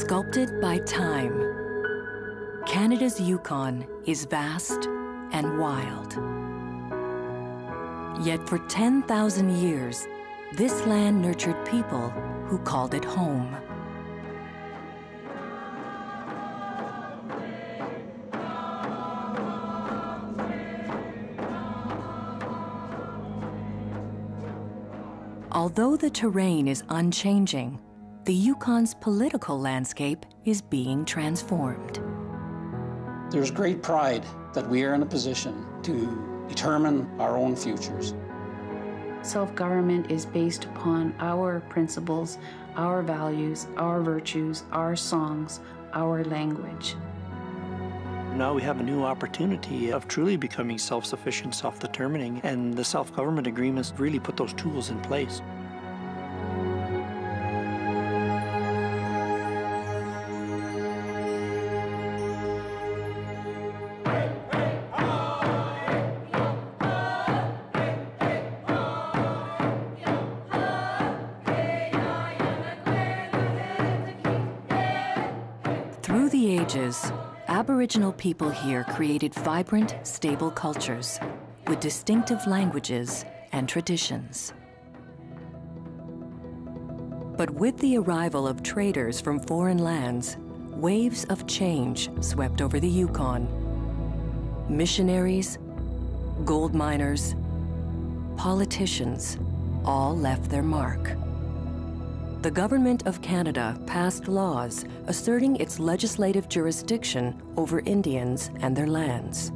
Sculpted by time, Canada's Yukon is vast and wild. Yet for 10,000 years, this land nurtured people who called it home. Although the terrain is unchanging, the Yukon's political landscape is being transformed. There's great pride that we are in a position to determine our own futures. Self-government is based upon our principles, our values, our virtues, our songs, our language. Now we have a new opportunity of truly becoming self-sufficient, self-determining, and the self-government agreements really put those tools in place. Through the ages, Aboriginal people here created vibrant, stable cultures with distinctive languages and traditions. But with the arrival of traders from foreign lands, waves of change swept over the Yukon. Missionaries, gold miners, politicians all left their mark. The Government of Canada passed laws asserting its legislative jurisdiction over Indians and their lands.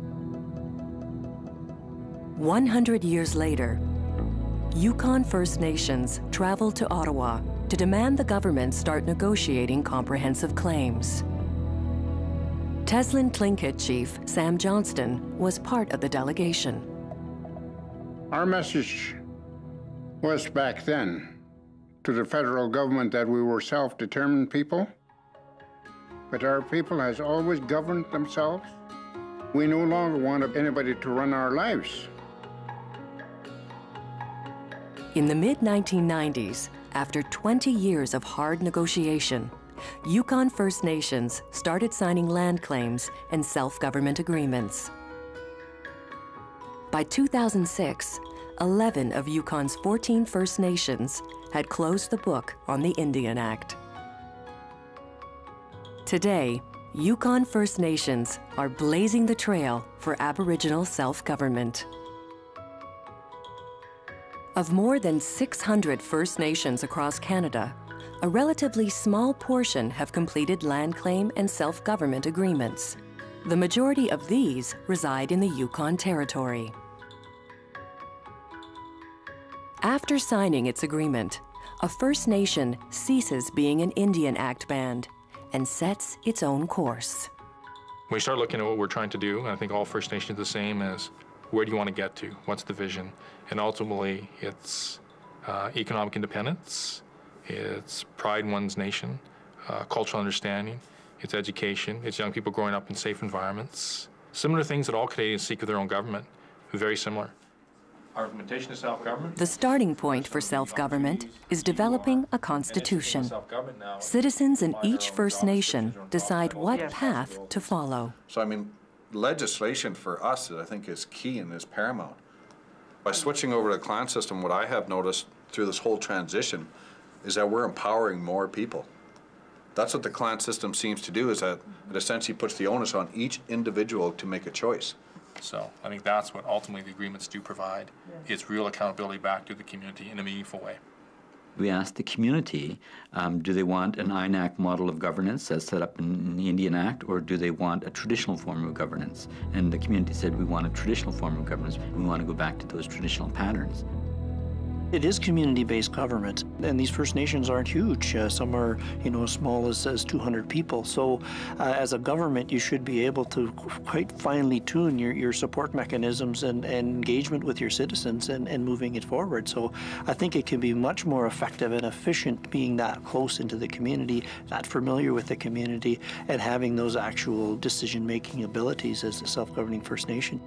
100 years later, Yukon First Nations traveled to Ottawa to demand the government start negotiating comprehensive claims. Teslin Tlingit chief Sam Johnston was part of the delegation. Our message was back then to the federal government that we were self-determined people, but our people has always governed themselves. We no longer want anybody to run our lives. In the mid-1990s, after 20 years of hard negotiation, Yukon First Nations started signing land claims and self-government agreements. By 2006, 11 of Yukon's 14 First Nations had closed the book on the Indian Act. Today, Yukon First Nations are blazing the trail for Aboriginal self-government. Of more than 600 First Nations across Canada, a relatively small portion have completed land claim and self-government agreements. The majority of these reside in the Yukon Territory. After signing its agreement, a First Nation ceases being an Indian Act band and sets its own course. When we start looking at what we're trying to do, and I think all First Nations are the same, as where do you want to get to? What's the vision? And ultimately, it's economic independence, it's pride in one's nation, cultural understanding, it's education, it's young people growing up in safe environments. Similar things that all Canadians seek of their own government, very similar. Our implementation of self-government. The starting point for self-government is developing a constitution. Citizens in each First Nation decide what path to follow. So, I mean, legislation for us, I think, is key and is paramount. By switching over to the clan system, what I have noticed through this whole transition is that we're empowering more people. That's what the clan system seems to do, is that it essentially puts the onus on each individual to make a choice. So I think that's what ultimately the agreements do provide. It's real accountability back to the community in a meaningful way. We asked the community, do they want an INAC model of governance as set up in the Indian Act, or do they want a traditional form of governance? And the community said, we want a traditional form of governance. We want to go back to those traditional patterns. It is community-based government, and these First Nations aren't huge. Some are, as small as 200 people. So as a government, you should be able to quite finely tune your support mechanisms and engagement with your citizens and moving it forward. So I think it can be much more effective and efficient being that close into the community, that familiar with the community, and having those actual decision-making abilities as a self-governing First Nation.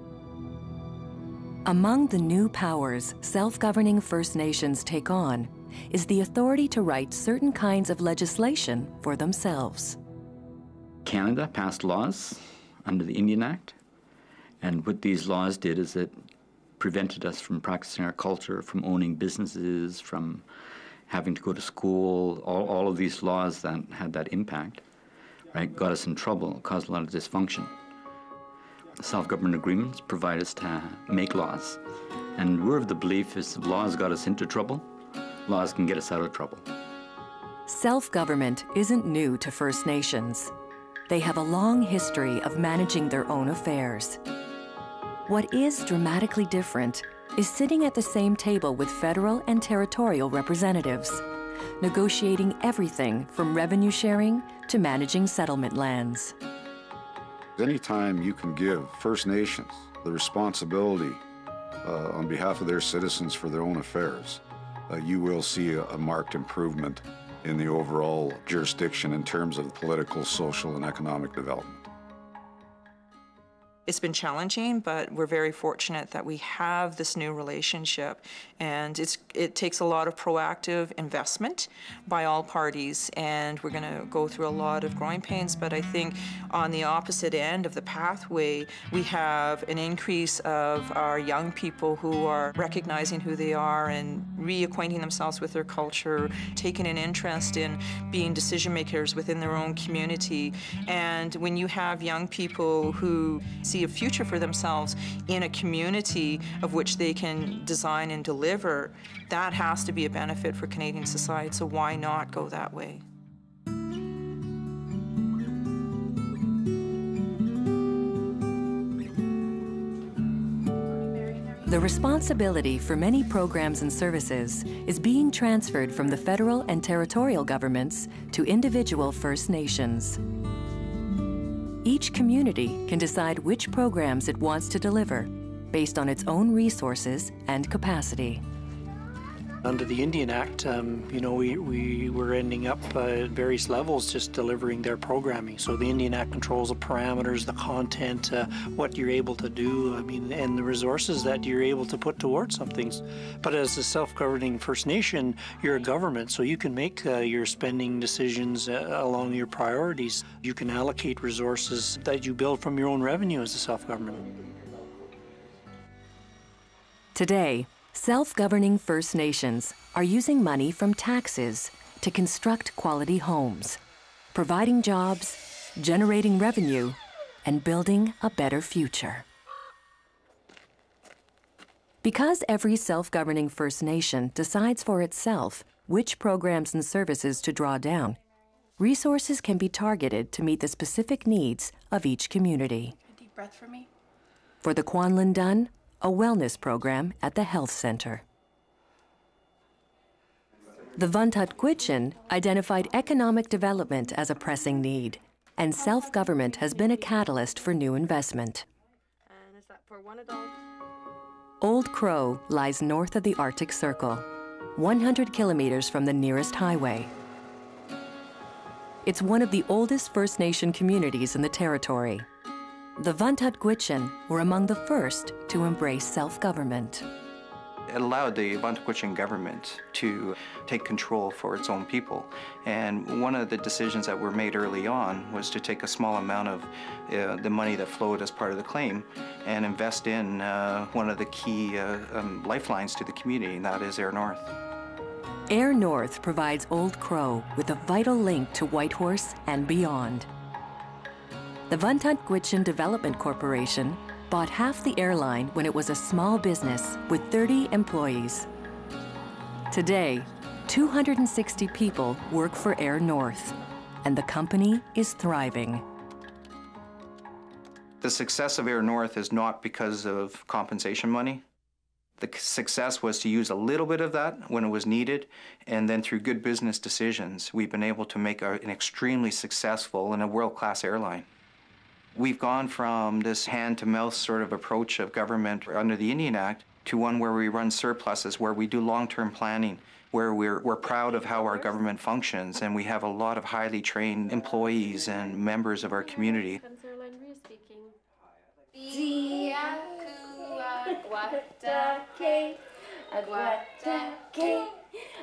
Among the new powers self-governing First Nations take on is the authority to write certain kinds of legislation for themselves. Canada passed laws under the Indian Act, and what these laws did is it prevented us from practicing our culture, from owning businesses, from having to go to school. All of these laws that had that impact, right, got us in trouble, caused a lot of dysfunction. Self-government agreements provide us to make laws, and we're of the belief is if laws got us into trouble, laws can get us out of trouble. Self-government isn't new to First Nations. They have a long history of managing their own affairs. What is dramatically different is sitting at the same table with federal and territorial representatives, negotiating everything from revenue sharing to managing settlement lands. Anytime you can give First Nations the responsibility on behalf of their citizens for their own affairs, you will see a marked improvement in the overall jurisdiction in terms of political, social, and economic development. It's been challenging, but we're very fortunate that we have this new relationship, and it takes a lot of proactive investment by all parties, and we're going to go through a lot of growing pains. But I think on the opposite end of the pathway, we have an increase of our young people who are recognizing who they are and reacquainting themselves with their culture, taking an interest in being decision makers within their own community. And when you have young people who see a future for themselves in a community of which they can design and deliver, that has to be a benefit for Canadian society, so why not go that way? The responsibility for many programs and services is being transferred from the federal and territorial governments to individual First Nations. Each community can decide which programs it wants to deliver based on its own resources and capacity. Under the Indian Act, we were ending up at various levels just delivering their programming. So the Indian Act controls the parameters, the content, what you're able to do, and the resources that you're able to put towards some things. But as a self-governing First Nation, you're a government, so you can make your spending decisions along your priorities. You can allocate resources that you build from your own revenue as a self-government. Today, self-governing First Nations are using money from taxes to construct quality homes, providing jobs, generating revenue, and building a better future. Because every self-governing First Nation decides for itself which programs and services to draw down, resources can be targeted to meet the specific needs of each community. A deep breath for me. For the Kwach'an Dun, a wellness program at the health center. The Gwich'in identified economic development as a pressing need, and self-government has been a catalyst for new investment. And is that for one adult? Old Crow lies north of the Arctic Circle, 100 kilometers from the nearest highway. It's one of the oldest First Nation communities in the territory. The Gwich'in were among the first to embrace self-government. It allowed the Gwich'in government to take control for its own people. And one of the decisions that were made early on was to take a small amount of the money that flowed as part of the claim and invest in one of the key lifelines to the community, and that is Air North. Air North provides Old Crow with a vital link to Whitehorse and beyond. The Gwich'in Development Corporation bought half the airline when it was a small business with 30 employees. Today, 260 people work for Air North, and the company is thriving. The success of Air North is not because of compensation money. The success was to use a little bit of that when it was needed, and then through good business decisions, we've been able to make an extremely successful and a world-class airline. We've gone from this hand-to-mouth sort of approach of government under the Indian Act to one where we run surpluses, where we do long-term planning, where we're proud of how our government functions, and we have a lot of highly trained employees and members of our community.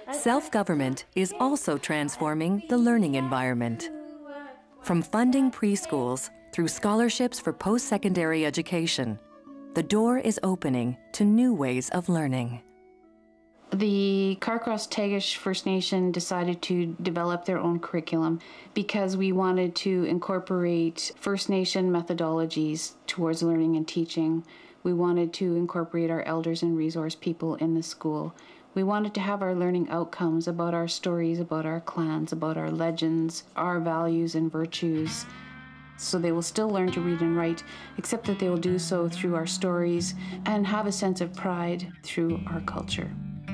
Self-government is also transforming the learning environment. From funding preschools through scholarships for post-secondary education, the door is opening to new ways of learning. The Carcross-Tagish First Nation decided to develop their own curriculum because we wanted to incorporate First Nation methodologies towards learning and teaching. We wanted to incorporate our elders and resource people in the school. We wanted to have our learning outcomes about our stories, about our clans, about our legends, our values and virtues. So they will still learn to read and write, except that they will do so through our stories and have a sense of pride through our culture.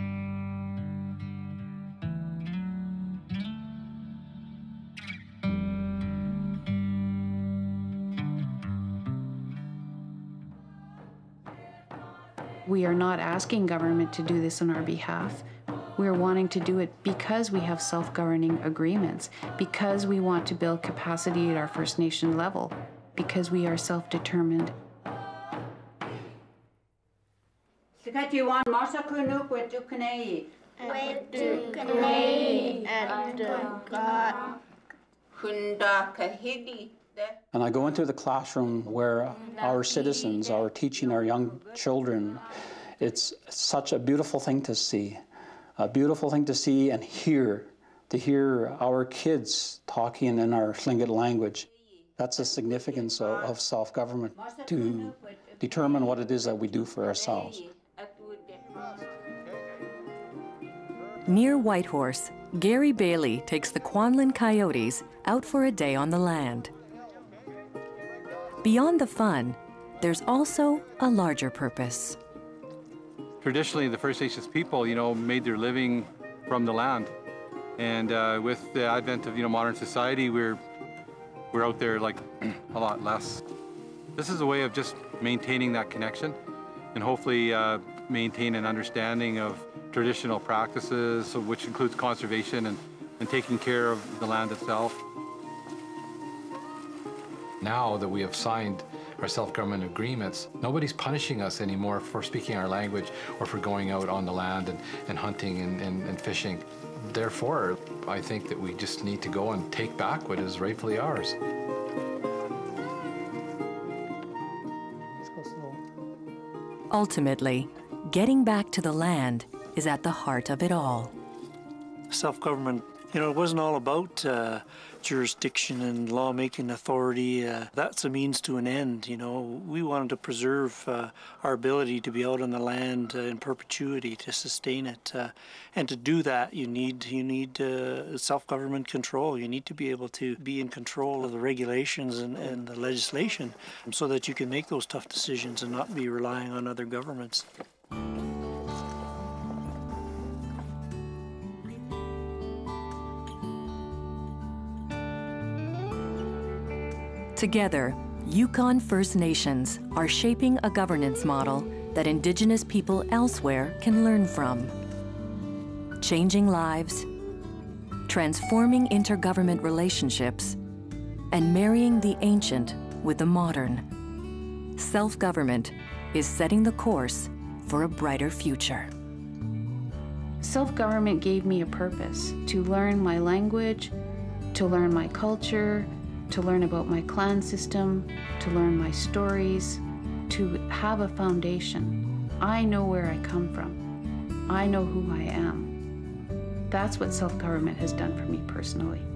We are not asking government to do this on our behalf. We are wanting to do it because we have self-governing agreements, because we want to build capacity at our First Nation level, because we are self-determined. And I go into the classroom where our citizens are teaching our young children. It's such a beautiful thing to see. A beautiful thing to see and hear, to hear our kids talking in our Tlingit language. That's the significance of self-government, to determine what it is that we do for ourselves. Near Whitehorse, Gary Bailey takes the Kwach'an coyotes out for a day on the land. Beyond the fun, there's also a larger purpose. Traditionally, the First Nations people, made their living from the land. And with the advent of, modern society, we're out there like a lot less. This is a way of just maintaining that connection and hopefully maintain an understanding of traditional practices, which includes conservation and taking care of the land itself. Now that we have signed our self-government agreements, nobody's punishing us anymore for speaking our language or for going out on the land and hunting and fishing. Therefore, I think that we just need to go and take back what is rightfully ours. Ultimately, getting back to the land is at the heart of it all. Self-government, it wasn't all about jurisdiction and lawmaking authority. That's a means to an end. We wanted to preserve our ability to be out on the land in perpetuity, to sustain it. And to do that, you need self-government control. You need to be able to be in control of the regulations and the legislation so that you can make those tough decisions and not be relying on other governments. Together, Yukon First Nations are shaping a governance model that Indigenous people elsewhere can learn from. Changing lives, transforming intergovernment relationships, and marrying the ancient with the modern. Self-government is setting the course for a brighter future. Self-government gave me a purpose to learn my language, to learn my culture, to learn about my clan system, to learn my stories, to have a foundation. I know where I come from. I know who I am. That's what self-government has done for me personally.